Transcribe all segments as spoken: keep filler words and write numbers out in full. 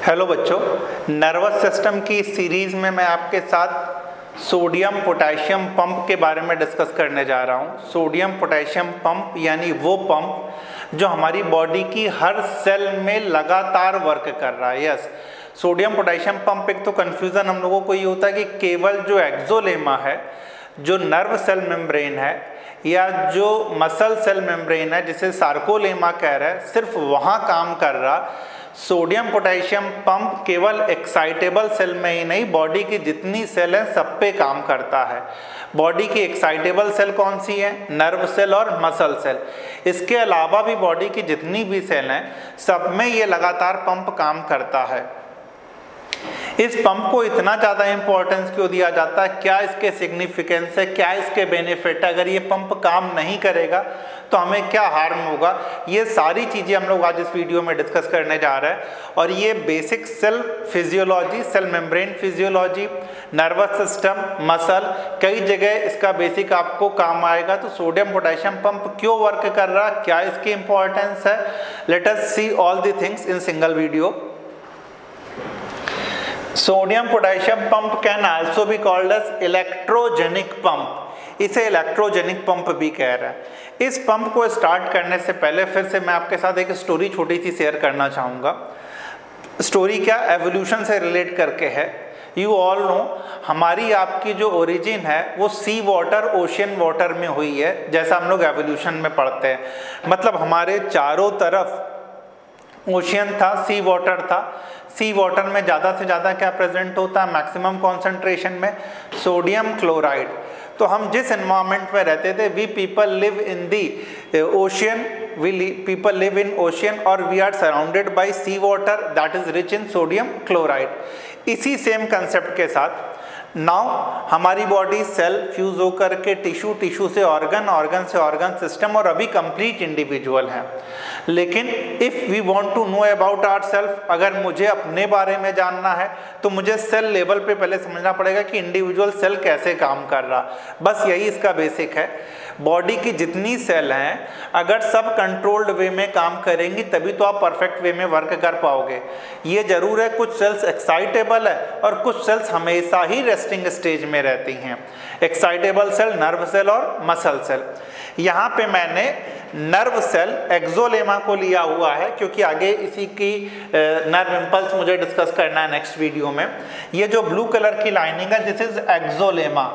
Hello बच्चों, nervous system की series में मैं आपके साथ सोडियम पोटेशियम पंप के बारे में डिस्कस करने जा रहा हूँ। सोडियम पोटेशियम पंप यानी वो पंप जो हमारी बॉडी की हर सेल में लगातार वर्क कर रहा है। Yes, sodium potassium pump. एक तो कन्फ्यूज़न हम लोगों को ये होता है कि केवल जो एक्सोलेमा है, जो नर्व सेल मेम्ब्रेन है या जो मसल सेल मेम्ब्रेन है जिसे सार्कोलेमा कह रहा है, सिर्फ वहाँ काम कर रहा। सोडियम पोटेशियम पंप केवल एक्साइटेबल सेल में ही नहीं, बॉडी की जितनी सेल हैं सब पे काम करता है। बॉडी की एक्साइटेबल सेल कौन सी है? नर्व सेल और मसल सेल। इसके अलावा भी बॉडी की जितनी भी सेल हैं सब में ये लगातार पंप काम करता है। इस पंप को इतना ज़्यादा इम्पोर्टेंस क्यों दिया जाता है? क्या इसके सिग्निफिकेंस है? क्या इसके बेनिफिट है? अगर ये पंप काम नहीं करेगा तो हमें क्या हार्म होगा? ये सारी चीज़ें हम लोग आज इस वीडियो में डिस्कस करने जा रहे हैं। और ये basic cell physiology, cell membrane physiology, nervous system, muscle, कई जगह इसका बेसिक आपको काम आएगा। तो सोडियम पोटेशियम पंप क्यों वर्क कर रहा है, क्या इसकी इंपॉर्टेंस है? Let us see all the things in single video. Sodium potassium pump can also be called as electrogenic pump. इसे इलेक्ट्रोजेनिक पंप भी कह रहा है। इस पंप को स्टार्ट करने से पहले फिर से मैं आपके साथ एक स्टोरी छोटी सी शेयर करना चाहूँगा। स्टोरी क्या? एवोल्यूशन से रिलेट करके है। यू ऑल नो, हमारी आपकी जो ओरिजिन है वो सी वाटर, ओशियन वाटर में हुई है, जैसा हम लोग एवोल्यूशन में पढ़ते हैं। मतलब हमारे चारों तरफ ओशियन था, सी वाटर था। सी वाटर में ज़्यादा से ज़्यादा क्या प्रेजेंट होता है? मैक्सिमम कॉन्सेंट्रेशन में सोडियम क्लोराइड। तो हम जिस एनवायरनमेंट में रहते थे, we people live in the ocean, we people live in ocean और we are surrounded by sea water that is rich in sodium chloride. इसी सेम कंसेप्ट के साथ नाउ हमारी बॉडी सेल फ्यूज होकर के टिश्यू, टिश्यू से organ, organ से organ system और अभी कंप्लीट इंडिविजुअल है। लेकिन if we want to know about our self, अगर मुझे अपने बारे में जानना है तो मुझे सेल लेवल पे पहले समझना पड़ेगा कि इंडिविजुअल सेल कैसे काम कर रहा। बस यही इसका बेसिक है। बॉडी की जितनी सेल हैं अगर सब कंट्रोल्ड वे में काम करेंगी तभी तो आप परफेक्ट वे में वर्क कर पाओगे। ये जरूर है कुछ सेल्स एक्साइटेबल है और कुछ सेल्स हमेशा ही रेस्टिंग स्टेज में रहती हैं। एक्साइटेबल सेल, नर्व सेल और मसल सेल। यहाँ पे मैंने नर्व सेल एक्सोलेमा को लिया हुआ है क्योंकि आगे इसी की नर्व इम्पल्स मुझे डिस्कस करना है नेक्स्ट वीडियो में। ये जो ब्लू कलर की लाइनिंग है दिस इज एक्सोलेमा।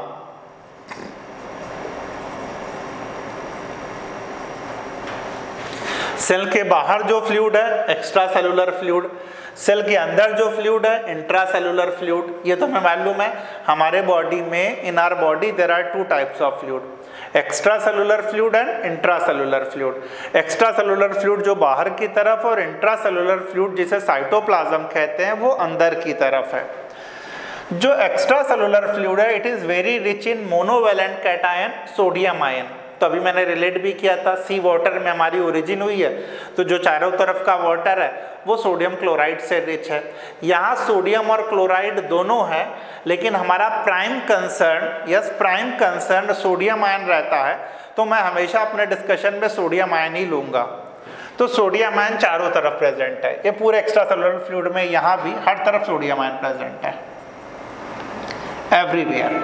सेल के बाहर जो फ्लूइड है एक्स्ट्रा सेलुलर फ्लूइड, सेल के अंदर जो फ्लूइड है इंट्रा सेलुलर फ्लूइड। ये तो हमें मालूम है हमारे बॉडी में, in our body there are two types of fluid, extra cellular fluid and intra cellular fluid. Extra cellular fluid जो बाहर की तरफ और इंट्रा सेलुलर फ्लूइड जिसे साइटोप्लाज्म कहते हैं वो अंदर की तरफ है। जो एक्स्ट्रा सेलुलर फ्लूइड है it is very rich in monovalent cation sodium ion. तो अभी मैंने रिलेट भी किया था, सी वाटर में हमारी ओरिजिन हुई है तो जो चारों तरफ का वाटर है वो सोडियम क्लोराइड से रिच है। यहाँ सोडियम और क्लोराइड दोनों है लेकिन हमारा prime concern, yes prime concern sodium ion रहता है। तो मैं हमेशा अपने डिस्कशन में सोडियम आयन ही लूँगा। तो सोडियम आयन चारों तरफ प्रेजेंट है। ये पूरे एक्स्ट्रा सेलुलर फ्लूइड में यहाँ भी हर तरफ सोडियम आयन प्रेजेंट है, एवरीवेयर।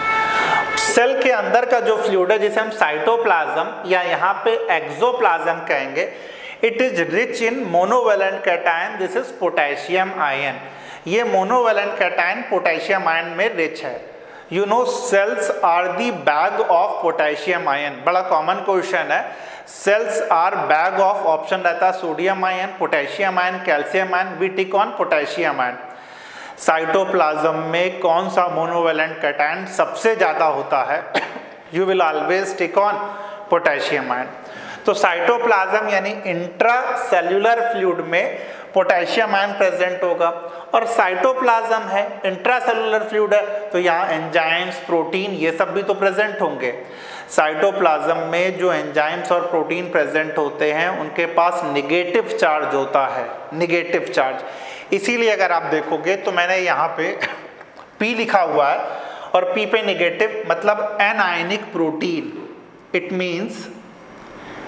सेल के अंदर का जो फ्लूइड है जिसे हम साइटोप्लाज्म या यहाँ पे एक्सोप्लाज्म कहेंगे, it is rich in monovalent cation, this is potassium ion. ये मोनोवेलेंट कैटायन पोटेशियम आयन में रिच है। You know cells are the bag of potassium ion. बड़ा कॉमन क्वेश्चन है, cells are bag of, option रहता है sodium ion, potassium ion, calcium ion, we tick on potassium ion. Cytoplasm में कौन सा monovalent cation सबसे ज़्यादा होता है? You will always tick on potassium ion. तो साइटोप्लाज्म यानी इंट्रा सेल्यूलर फ्लूइड में पोटेशियम आयन प्रेजेंट होगा और साइटोप्लाज्म है, इंट्रा सेल्यूलर फ्लूइड है तो यहाँ एंजाइम्स, प्रोटीन ये सब भी तो प्रेजेंट होंगे। साइटोप्लाज्म में जो एंजाइम्स और प्रोटीन प्रेजेंट होते हैं उनके पास निगेटिव चार्ज होता है, निगेटिव चार्ज। इसीलिए अगर आप देखोगे तो मैंने यहाँ पे P लिखा हुआ है और P पे निगेटिव मतलब anionic protein, it means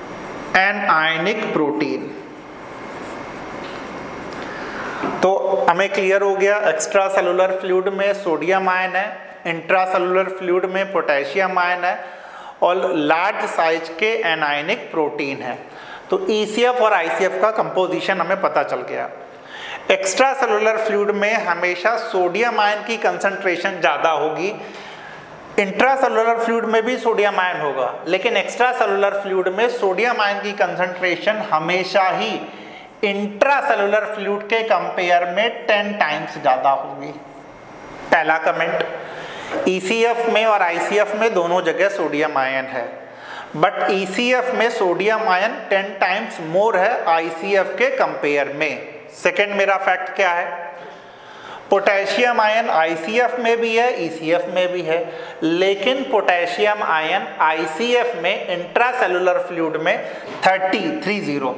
anionic protein. तो हमें क्लियर हो गया, एक्स्ट्रा सेलुलर फ्लूइड में सोडियम आयन है, इंट्रा सेलुलर फ्लूइड में पोटेशियम आयन है और लार्ज साइज के एनायनिक प्रोटीन है। तो ई सी एफ और आई सी एफ का कंपोजिशन हमें पता चल गया। एक्स्ट्रा सेलुलर फ्लूइड में हमेशा सोडियम आयन की कंसंट्रेशन ज़्यादा होगी, इंट्रा सेलुलर फ्लूइड में भी सोडियम आयन होगा, लेकिन एक्स्ट्रा सेलुलर फ्लूइड में सोडियम आयन की कंसंट्रेशन हमेशा ही इंट्रा सेलुलर फ्लूइड के कंपेयर में टेन टाइम्स ज़्यादा होगी। पहला कमेंट, ई सी एफ में और आई सी एफ में दोनों जगह सोडियम आयन है, बट ई सी एफ में sodium ion ten times more है आई सी एफ के कंपेयर में। सेकेंड मेरा फैक्ट क्या है, potassium ion I C F में भी है, ई सी एफ में भी है, लेकिन potassium ion I C F में इंट्रासेलुलर फ्लूइड में thirty three zero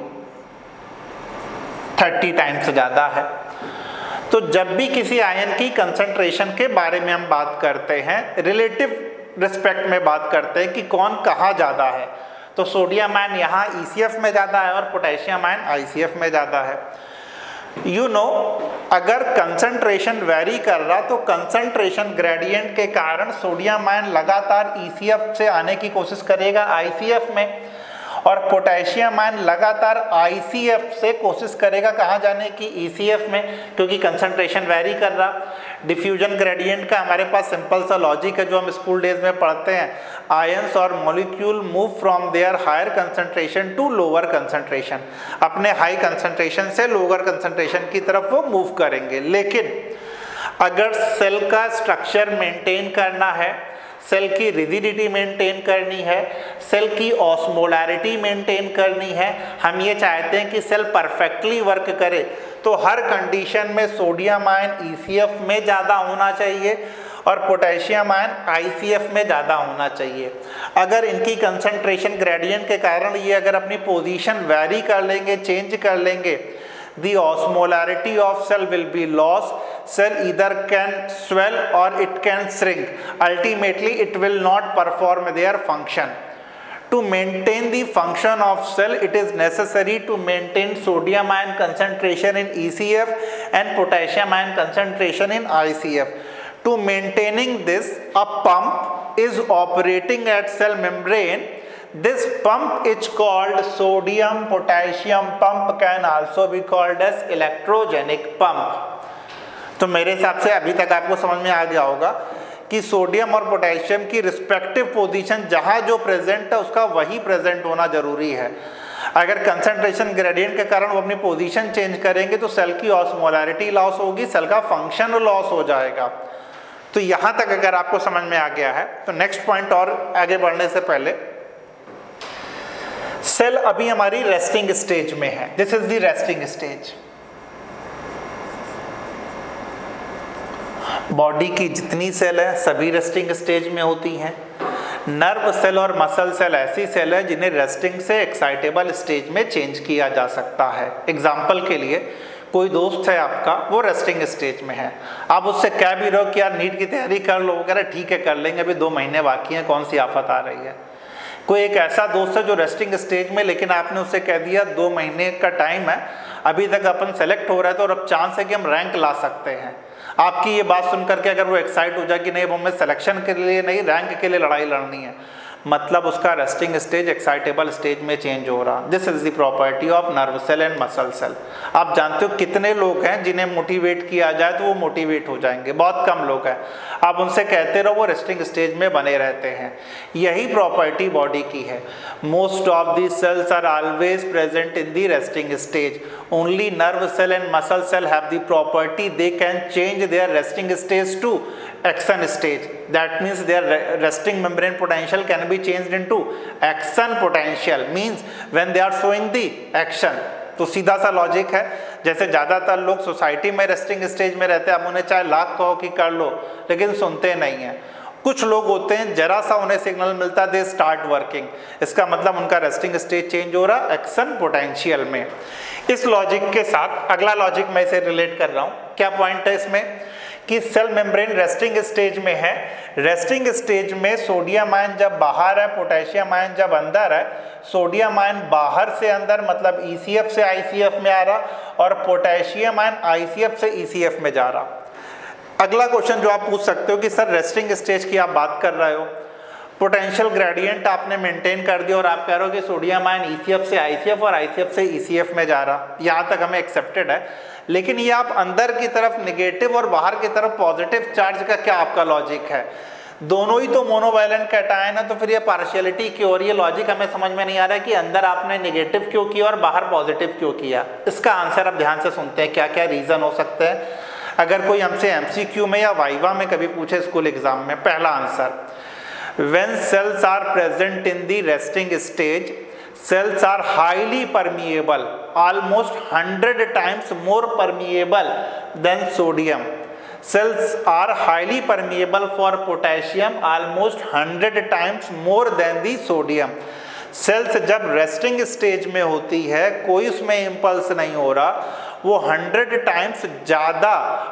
thirty times ज़्यादा है। तो जब भी किसी आयन की कंसंट्रेशन के बारे में हम बात करते हैं, रिलेटिव रिस्पेक्ट में बात करते हैं कि कौन कहाँ ज़्यादा है, तो सोडियम आयन यहाँ ई सी एफ में ज़्यादा है और potassium ion I C F में ज़्यादा है। यू नो अगर कंसंट्रेशन वेरी कर रहा तो कंसंट्रेशन ग्रेडियंट के कारण सोडियम आयन लगातार ई सी एफ से आने की कोशिश करेगा आई सी एफ में, और पोटेशियम आयन लगातार आई सी एफ से कोशिश करेगा कहाँ जाने की, ई सी एफ में, क्योंकि कंसंट्रेशन वेरी कर रहा। डिफ्यूजन ग्रेडियंट का हमारे पास सिंपल सा लॉजिक है जो हम स्कूल डेज में पढ़ते हैं, आयंस और molecule move from their higher concentration to lower concentration, अपने हाई कंसंट्रेशन से लोअर कंसंट्रेशन की तरफ वो मूव करेंगे। लेकिन अगर सेल का स्ट्रक्चर मेंटेन करना है, सेल की रिजिडिटी मेंटेन करनी है, सेल की ऑस्मोलैरिटी मेंटेन करनी है, हम ये चाहते हैं कि सेल परफेक्टली वर्क करे, तो हर कंडीशन में sodium ion E C F में ज़्यादा होना चाहिए और potassium ion I C F में ज़्यादा होना चाहिए। अगर इनकी कंसंट्रेशन ग्रेडियंट के कारण ये अगर अपनी पोजीशन वैरी कर लेंगे, चेंज कर लेंगे, the osmolarity of cell will be lost. Cell either can swell or it can shrink. Ultimately it will not perform their function. To maintain the function of cell, it is necessary to maintain sodium ion concentration in E C F and potassium ion concentration in I C F. To maintaining this, a pump is operating at cell membrane. This pump is called sodium potassium pump, can also be called as electrogenic pump. तो मेरे हिसाब से अभी तक आपको समझ में आ गया होगा कि सोडियम और पोटेशियम की रिस्पेक्टिव पोजीशन जहाँ जो प्रेजेंट है उसका वही प्रेजेंट होना जरूरी है। अगर कंसंट्रेशन ग्रेडियंट के कारण वो अपनी पोजीशन चेंज करेंगे तो सेल की ऑस्मोलैरिटी लॉस होगी, सेल का फंक्शन लॉस हो जाएगा। तो यहाँ तक अगर आपको समझ में आ गया है तो नेक्स्ट पॉइंट और आगे बढ़ने से पहले, सेल अभी हमारी रेस्टिंग स्टेज में है। This is the resting stage. Body की जितनी सेल है सभी रेस्टिंग स्टेज में होती हैं। नर्व सेल और मसल सेल ऐसी सेल है जिन्हें रेस्टिंग से एक्साइटेबल स्टेज में चेंज किया जा सकता है। एग्जाम्पल के लिए कोई दोस्त है आपका, वो रेस्टिंग स्टेज में है, आप उससे कह भी रहो कि यार नीट की तैयारी कर लो, वगैरह ठीक है कर लेंगे, अभी दो महीने बाकी हैं, कौन सी आफत आ रही है। कोई एक ऐसा दोस्त है जो रेस्टिंग स्टेज में, लेकिन आपने उससे कह दिया दो महीने का टाइम है, अभी तक अपन सेलेक्ट हो रहा है तो और अब चांस है कि हम रैंक ला सकते हैं। आपकी ये बात सुन करके अगर वो एक्साइट हो जाए कि नहीं, वो हमें सिलेक्शन के लिए नहीं, रैंक के लिए लड़ाई लड़नी है, मतलब उसका रेस्टिंग स्टेज एक्साइटेबल स्टेज में चेंज हो रहा। This is the property of nerve cell and muscle cell. आप जानते हो कितने लोग हैं जिन्हें मोटिवेट किया जाए तो वो मोटिवेट हो जाएंगे, बहुत कम लोग हैं। आप उनसे कहते रहो वो रेस्टिंग स्टेज में बने रहते हैं। यही प्रॉपर्टी बॉडी की है। Most of the cells are always present in the resting stage. Only nerve cell and muscle cell have the property they can change their resting stage to action stage. That means their resting membrane potential can be changed into action potential, means when they are showing the action. तो सीधा सा logic है, जैसे ज़्यादातर लोग society में resting stage में रहते हैं, आप उन्हें चाहे लाख कहो कि कर लो लेकिन सुनते नहीं हैं। कुछ लोग होते हैं जरा सा उन्हें सिग्नल मिलता है दे स्टार्ट वर्किंग, इसका मतलब उनका रेस्टिंग स्टेज चेंज हो रहा एक्शन पोटेंशियल में। इस लॉजिक के साथ अगला लॉजिक मैं इसे रिलेट कर रहा हूँ। क्या पॉइंट है इसमें कि सेल मेम्ब्रेन रेस्टिंग स्टेज में है। रेस्टिंग स्टेज में सोडियम आयन जब बाहर है, पोटेशियम आयन जब अंदर है। सोडियम आयन बाहर से अंदर मतलब ई सी एफ से आई सी एफ में आ रहा और potassium ion I C F से ई सी एफ में जा रहा। अगला क्वेश्चन जो आप पूछ सकते हो कि सर रेस्टिंग स्टेज की आप बात कर रहे हो, पोटेंशियल ग्रेडियंट आपने मेंटेन कर दिया और आप कह रहे हो कि sodium ion E C F से आई सी एफ और आई सी एफ से ई सी एफ में जा रहा, यहाँ तक हमें एक्सेप्टेड है। लेकिन ये आप अंदर की तरफ नेगेटिव और बाहर की तरफ पॉजिटिव चार्ज का क्या आपका लॉजिक है? दोनों ही तो मोनोवैलेंट कैटायन है, तो फिर ये पार्शियलिटी क्यों? और ये लॉजिक हमें समझ में नहीं आ रहा है कि अंदर आपने नेगेटिव क्यों किया और बाहर पॉजिटिव क्यों किया। इसका आंसर आप ध्यान से सुनते हैं, क्या क्या रीजन हो सकते हैं। अगर कोई हमसे एम सी क्यू में या वाइवा में कभी पूछे स्कूल एग्जाम में, पहला answer, when cells are present in the resting stage, cells are highly permeable, almost one hundred times more permeable than sodium. Cells are highly permeable for potassium, almost one hundred times more than the sodium. Cells जब resting stage में होती है, कोई उसमें impulse नहीं हो रहा, वो हंड्रेड टाइम्स ज़्यादा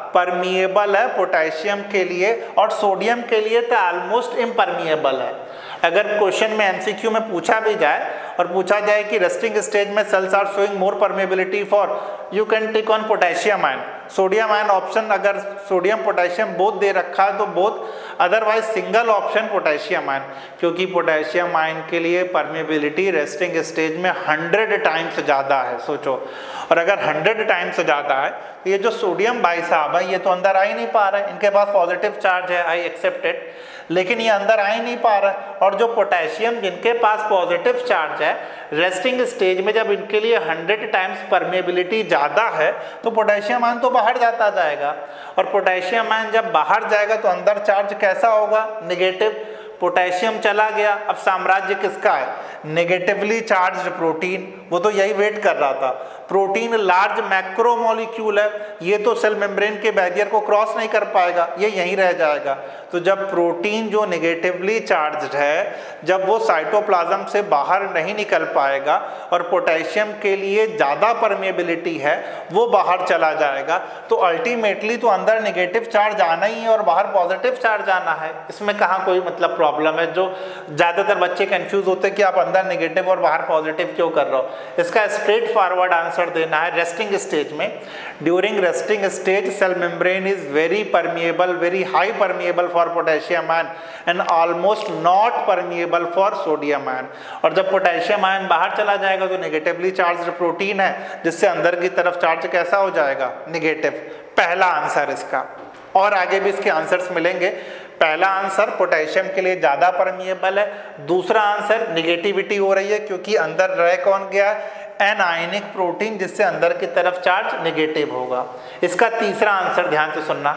परमिएबल है पोटेशियम के लिए और सोडियम के लिए तो ऑलमोस्ट इम्परमिएबल है। अगर क्वेश्चन में एम सी क्यू में पूछा भी जाए और पूछा जाए कि रेस्टिंग स्टेज में cells are showing more permeability for, you can take on potassium ion, sodium ion option. अगर सोडियम पोटेशियम बोथ दे रखा है तो both, otherwise single option potassium ion, क्योंकि पोटेशियम आयन के लिए परमेबिलिटी रेस्टिंग स्टेज में हंड्रेड टाइम्स ज़्यादा है, सोचो। और अगर हंड्रेड टाइम्स ज़्यादा है तो ये जो सोडियम भाई साहब है ये तो अंदर आ ही नहीं पा रहा है, इनके पास पॉजिटिव चार्ज है, आई एक्सेप्टेड, लेकिन ये अंदर आ ही नहीं पा रहा है। और जो पोटेशियम जिनके पास पॉजिटिव चार्ज है, रेस्टिंग स्टेज में जब इनके लिए हंड्रेड टाइम्स परमेबिलिटी ज़्यादा है तो पोटेशियम आयन तो बाहर जाता जाएगा, और पोटेशियम आयन जब बाहर जाएगा तो अंदर चार्ज कैसा होगा? नेगेटिव। पोटेशियम चला गया, अब साम्राज्य किसका है? नेगेटिवली चार्ज्ड प्रोटीन, वो तो यही वेट कर रहा था। प्रोटीन लार्ज मैक्रोमोलिक्यूल है, ये तो सेल मेम्ब्रेन के बैरियर को क्रॉस नहीं कर पाएगा, ये यहीं रह जाएगा। तो जब प्रोटीन जो नेगेटिवली चार्ज्ड है, जब वो साइटोप्लाज्म से बाहर नहीं निकल पाएगा और पोटेशियम के लिए ज़्यादा परमेबिलिटी है, वो बाहर चला जाएगा, तो अल्टीमेटली तो अंदर नेगेटिव चार्ज आना ही है और बाहर पॉजिटिव चार्ज आना है। इसमें कहाँ कोई मतलब प्रॉब्लम है? जो ज़्यादातर बच्चे कंफ्यूज होते हैं कि आप अंदर नेगेटिव और बाहर पॉजिटिव क्यों कर रहे हो, इसका स्ट्रेट फॉरवर्ड आंसर देना है। रेस्टिंग स्टेज में, during resting stage cell membrane is very permeable, very high permeable for potassium ion and almost not permeable for sodium ion. और जब पोटेशियम आयन बाहर चला जाएगा तो नेगेटिवली चार्ज्ड प्रोटीन है, जिससे अंदर की तरफ चार्ज कैसा हो जाएगा? नेगेटिव। पहला आंसर इसका, और आगे भी इसके आंसर्स मिलेंगे। पहला आंसर पोटेशियम के लिए ज़्यादा परमिएबल है, दूसरा आंसर निगेटिविटी हो रही है क्योंकि अंदर रह कौन गया? एन आयनिक प्रोटीन, जिससे अंदर की तरफ चार्ज नेगेटिव होगा। इसका तीसरा आंसर ध्यान से सुनना,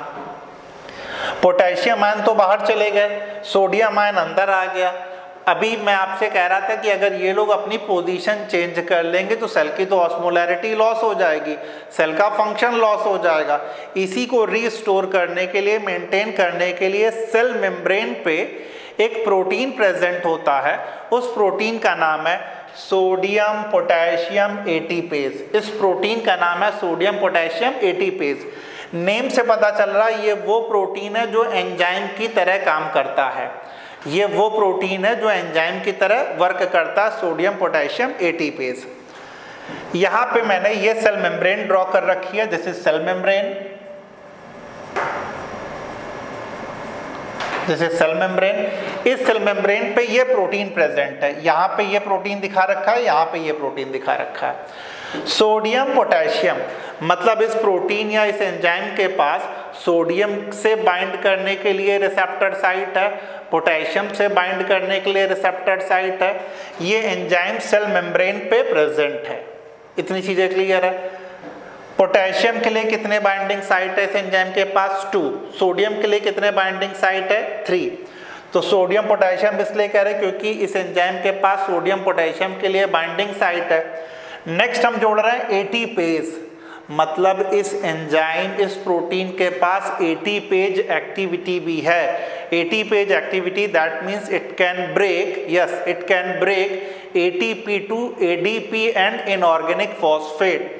पोटेशियम आयन तो बाहर चले गए, सोडियम आयन अंदर आ गया। अभी मैं आपसे कह रहा था कि अगर ये लोग अपनी पोजीशन चेंज कर लेंगे तो सेल की तो ऑस्मोलैरिटी लॉस हो जाएगी, सेल का फंक्शन लॉस हो जाएगा। इसी को रीस्टोर करने के लिए, मेंटेन करने के लिए सेल मेम्ब्रेन पे एक प्रोटीन प्रेजेंट होता है, उस प्रोटीन का नाम है सोडियम पोटेशियम एटीपेज। इस प्रोटीन का नाम है सोडियम पोटेशियम एटीपेज। नेम से पता चल रहा है ये वो प्रोटीन है जो एंजाइम की तरह काम करता है, ये वो प्रोटीन है जो एंजाइम की तरह वर्क करता है, सोडियम पोटेशियम एटीपेज। यहाँ पे मैंने ये सेल मेम्ब्रेन ड्रॉ कर रखी है, this is cell membrane, this is cell membrane. इस सेल मेम्ब्रेन पे ये प्रोटीन प्रेजेंट है, यहाँ पे ये प्रोटीन दिखा रखा है, यहाँ पे ये प्रोटीन दिखा रखा है। सोडियम पोटेशियम मतलब इस प्रोटीन या इस एंजाइम के पास सोडियम से बाइंड करने के लिए रिसेप्टर साइट है, पोटेशियम से बाइंड करने के लिए रिसेप्टर साइट है। ये एंजाइम सेल मेम्ब्रेन पे प्रेजेंट है। इतनी चीजें क्लियर है? पोटेशियम के लिए कितने बाइंडिंग साइट है इस एंजाइम के पास? टू। सोडियम के लिए कितने बाइंडिंग साइट है? थ्री। तो सोडियम पोटेशियम इसलिए कह रहे हैं क्योंकि इस एंजाइम के पास सोडियम पोटेशियम के लिए बाइंडिंग साइट है। नेक्स्ट हम जोड़ रहे हैं एटीपेज, मतलब इस एंजाइम, इस प्रोटीन के पास एटीपेज एक्टिविटी भी है। ATPase activity that means it can break, yes it can break ATP to ADP and inorganic phosphate.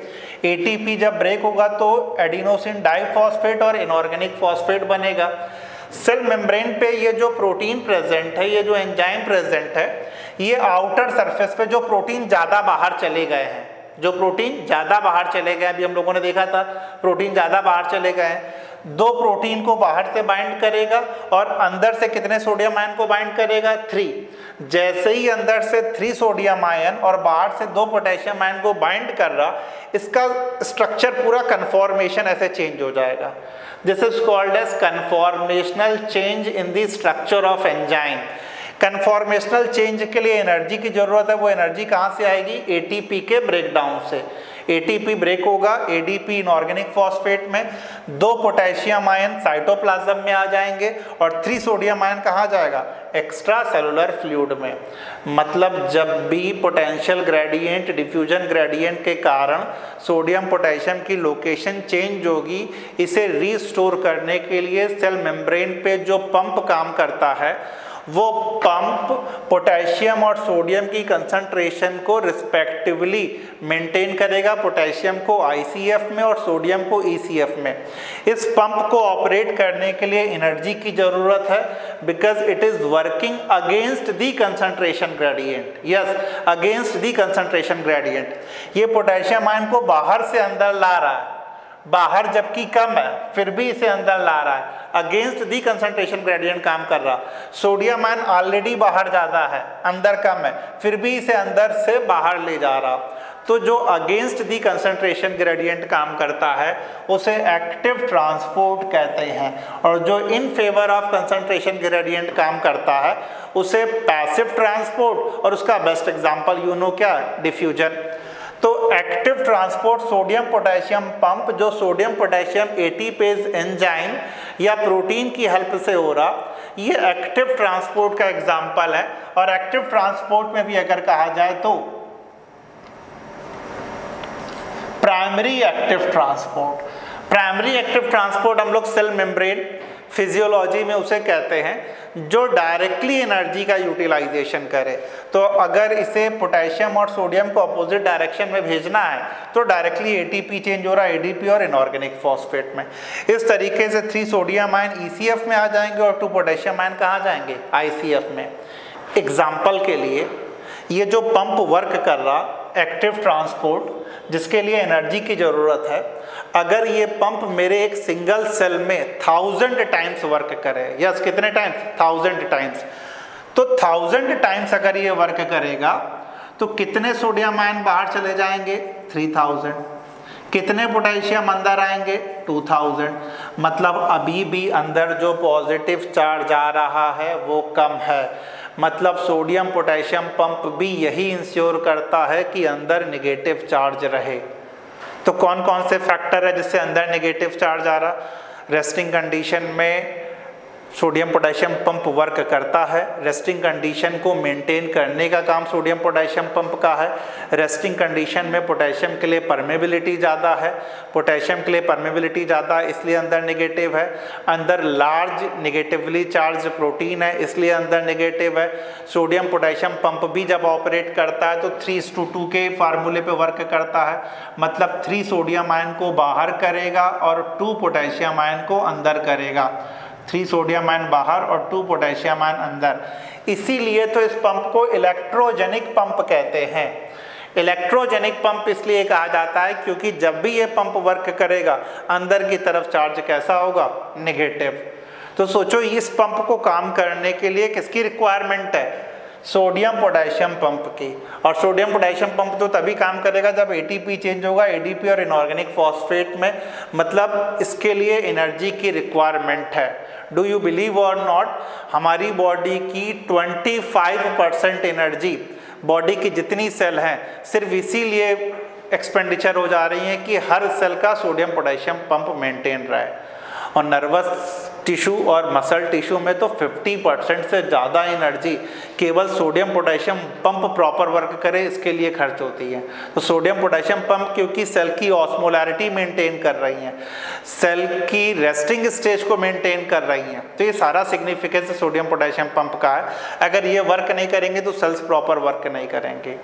ATP जब ब्रेक होगा तो एडिनोसिन डाइफॉस्फेट और इनऑर्गेनिक फॉस्फेट बनेगा। सेल मेम्ब्रेन पे ये जो प्रोटीन प्रेजेंट है, ये जो एंजाइम प्रेजेंट है, ये आउटर सरफेस पे जो प्रोटीन ज़्यादा बाहर चले गए हैं, जो प्रोटीन ज़्यादा बाहर चले गए, अभी हम लोगों ने देखा था प्रोटीन ज़्यादा बाहर चले गए हैं, दो प्रोटीन को बाहर से बाइंड करेगा और अंदर से कितने सोडियम आयन को बाइंड करेगा, थ्री। जैसे ही अंदर से थ्री सोडियम आयन और बाहर से दो पोटेशियम आयन को बाइंड कर रहा, इसका स्ट्रक्चर पूरा कन्फॉर्मेशन ऐसे चेंज हो जाएगा। This is called as conformational change in the structure of enzyme. Conformational change के लिए एनर्जी की जरूरत है, वो एनर्जी कहाँ से आएगी, एटीपी के ब्रेकडाउन से। एटीपी ब्रेक होगा एडीपी इनऑर्गेनिक फॉस्फेट में, दो पोटेशियम आयन साइटोप्लाज्म में आ जाएंगे और थ्री सोडियम आयन कहाँ जाएगा, एक्स्ट्रा सेलुलर फ्लूइड में। मतलब जब भी पोटेंशियल ग्रेडियंट डिफ्यूजन ग्रेडियंट के कारण सोडियम पोटेशियम की लोकेशन चेंज होगी, इसे रीस्टोर करने के लिए सेल मेम्ब्रेन पे जो पंप काम करता है, वो पंप पोटेशियम और सोडियम की कंसंट्रेशन को रिस्पेक्टिवली मेंटेन करेगा, पोटेशियम को आईसीएफ में और सोडियम को ईसीएफ में। इस पंप को ऑपरेट करने के लिए एनर्जी की ज़रूरत है, because it is working against the concentration gradient. Yes, against the concentration gradient. ये पोटेशियम आयन को बाहर से अंदर ला रहा है, बाहर जबकि कम है फिर भी इसे अंदर ला रहा है, अगेंस्ट दी कंसंट्रेशन ग्रेडियंट काम कर रहा। सोडियम आयन ऑलरेडी बाहर ज़्यादा है, अंदर कम है, फिर भी इसे अंदर से बाहर ले जा रहा। तो जो अगेंस्ट दी कंसंट्रेशन ग्रेडियंट काम करता है उसे एक्टिव ट्रांसपोर्ट कहते हैं, और जो in favour of concentration gradient काम करता है उसे पैसिव ट्रांसपोर्ट, और उसका बेस्ट एग्जाम्पल यू नो क्या, डिफ्यूजन। तो active transport sodium potassium pump, जो सोडियम पोटेशियम एटीपेज एंजाइम या प्रोटीन की हेल्प से हो रहा, ये एक्टिव ट्रांसपोर्ट का एग्जाम्पल है। और एक्टिव ट्रांसपोर्ट में भी अगर कहा जाए तो primary active transport, primary active transport हम लोग सेल मेम्ब्रेन फिजियोलॉजी में उसे कहते हैं, जो डायरेक्टली एनर्जी का यूटिलाइजेशन करे। तो अगर इसे पोटेशियम और सोडियम को अपोजिट डायरेक्शन में भेजना है तो डायरेक्टली एटीपी चेंज हो रहा है एडीपी और इनऑर्गेनिक फॉस्फेट में। इस तरीके से थ्री सोडियम आयन ईसीएफ में आ जाएंगे और टू पोटेशियम आयन कहाँ जाएंगे, आईसीएफ में। एग्जाम्पल के लिए ये जो पंप वर्क कर रहा एक्टिव ट्रांसपोर्ट, जिसके लिए एनर्जी की ज़रूरत है, अगर ये पंप मेरे एक सिंगल सेल में थाउजेंड टाइम्स वर्क करे, यस कितने टाइम्स, थाउजेंड टाइम्स, तो थाउजेंड टाइम्स अगर ये वर्क करेगा तो कितने सोडियम आयन बाहर चले जाएंगे, थ्री थाउजेंड। कितने पोटेशियम अंदर आएंगे, टू थाउजेंड। मतलब अभी भी अंदर जो पॉजिटिव चार्ज आ रहा है वो कम है। मतलब सोडियम पोटेशियम पंप भी यही इंश्योर करता है कि अंदर नेगेटिव चार्ज रहे। तो कौन कौन से फैक्टर है जिससे अंदर नेगेटिव चार्ज आ रहा, रेस्टिंग कंडीशन में सोडियम पोटेशियम पंप वर्क करता है, रेस्टिंग कंडीशन को मेंटेन करने का काम सोडियम पोटेशियम पंप का है। रेस्टिंग कंडीशन में पोटेशियम के लिए परमेबिलिटी ज़्यादा है, पोटेशियम के लिए परमेबिलिटी ज़्यादा है इसलिए अंदर नेगेटिव है। अंदर लार्ज नेगेटिवली चार्ज प्रोटीन है इसलिए अंदर नेगेटिव है। सोडियम पोटेशियम पंप भी जब ऑपरेट करता है तो थ्री टू टू के फार्मूले पे वर्क करता है, मतलब थ्री सोडियम आयन को बाहर करेगा और टू पोटेशियम आयन को अंदर करेगा। थ्री सोडियम आयन बाहर और टू पोटेशियम आयन अंदर। इसीलिए तो इस पंप को इलेक्ट्रोजेनिक पंप कहते हैं। इलेक्ट्रोजेनिक पंप इसलिए कहा जाता है क्योंकि जब भी ये पंप वर्क करेगा अंदर की तरफ चार्ज कैसा होगा, नेगेटिव। तो सोचो इस पंप को काम करने के लिए किसकी रिक्वायरमेंट है, सोडियम पोटेशियम पंप की। और सोडियम पोटेशियम पंप तो तभी काम करेगा जब एटीपी चेंज होगा एडीपी और इनऑर्गेनिक फॉस्फेट में, मतलब इसके लिए एनर्जी की रिक्वायरमेंट है। डू यू बिलीव और नॉट, हमारी बॉडी की पच्चीस परसेंट एनर्जी, बॉडी की जितनी सेल हैं सिर्फ इसीलिए एक्सपेंडिचर हो जा रही है कि हर सेल का सोडियम पोटेशियम पंप मेंटेन रहे। और नर्वस टिश्यू और मसल टिश्यू में तो पचास परसेंट से ज़्यादा एनर्जी केवल sodium potassium pump proper work करे इसके लिए खर्च होती है। तो सोडियम पोटेशियम पंप क्योंकि सेल की ऑस्मोलैरिटी मेंटेन कर रही हैं, सेल की रेस्टिंग स्टेज को मेंटेन कर रही हैं, तो ये सारा सिग्निफिकेंस सोडियम पोटेशियम पंप का है। अगर ये वर्क नहीं करेंगे तो सेल्स प्रॉपर वर्क नहीं करेंगे।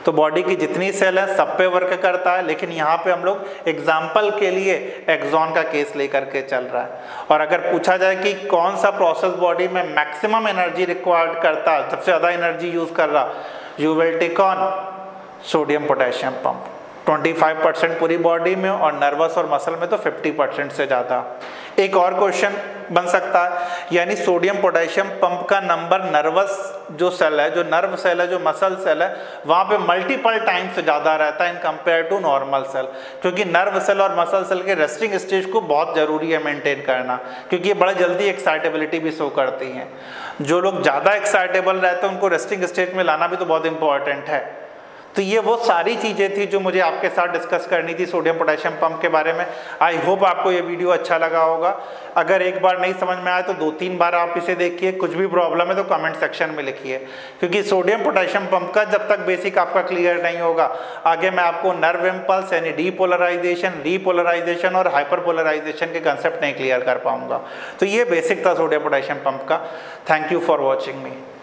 तो बॉडी की जितनी सेल है सब पे वर्क करता है, लेकिन यहाँ पे हम लोग एग्जाम्पल के लिए एक्सॉन का केस लेकर के चल रहा है। और अगर पूछा जाए कि कौन सा प्रोसेस बॉडी में मैक्सिमम एनर्जी रिक्वायर्ड करता है, सबसे ज़्यादा एनर्जी यूज़ कर रहा, you will take on sodium potassium pump. पच्चीस परसेंट पूरी बॉडी में और नर्वस और मसल में तो पचास परसेंट से ज़्यादा। एक और क्वेश्चन बन सकता है, यानी सोडियम पोटेशियम पंप का नंबर नर्वस जो सेल है, जो नर्व सेल है, जो मसल सेल है, वहाँ पे मल्टीपल टाइम से ज़्यादा रहता है in compare to normal cell, क्योंकि नर्व सेल और मसल सेल के रेस्टिंग स्टेज को बहुत ज़रूरी है मेंटेन करना, क्योंकि ये बड़ा जल्दी एक्साइटेबिलिटी भी शो करती हैं। जो लोग ज़्यादा एक्साइटेबल रहते हैं उनको रेस्टिंग स्टेज में लाना भी तो बहुत इंपॉर्टेंट है। तो ये वो सारी चीज़ें थी जो मुझे आपके साथ डिस्कस करनी थी सोडियम पोटेशियम पंप के बारे में। आई होप आपको ये वीडियो अच्छा लगा होगा। अगर एक बार नहीं समझ में आया तो दो तीन बार आप इसे देखिए। कुछ भी प्रॉब्लम है तो कमेंट सेक्शन में लिखिए, क्योंकि सोडियम पोटेशियम पंप का जब तक बेसिक आपका क्लियर नहीं होगा, आगे मैं आपको नर्व इम्पल्स यानी डीपोलराइजेशन, रीपोलराइजेशन और हाइपरपोलराइजेशन के कंसेप्ट नहीं क्लियर कर पाऊंगा। तो ये बेसिक था सोडियम पोटेशियम पंप का। Thank you for watching me.